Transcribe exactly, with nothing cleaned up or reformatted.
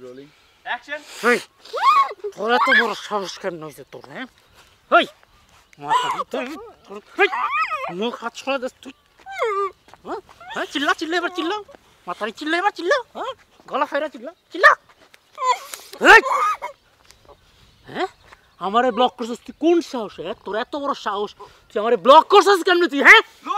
rolling action এই তোর এত বড় সাহস কেন হইছে তোর হ্যাঁ এই মাথা তুই মুখ হাত ছড়া দে তুই হ্যাঁ হ্যাঁ চিল্লা চিল্লা এবার চিল্লা মাথায় চিল্লা এবার চিল্লা হ্যাঁ গলা ফেরা চিল্লা চিল্লা এই হ্যাঁ আমারে ব্লক করছিস তুই কোন সাহস হ্যাঁ তোর এত বড় সাহস তুই আমারে ব্লক করছিস কেন তুই হ্যাঁ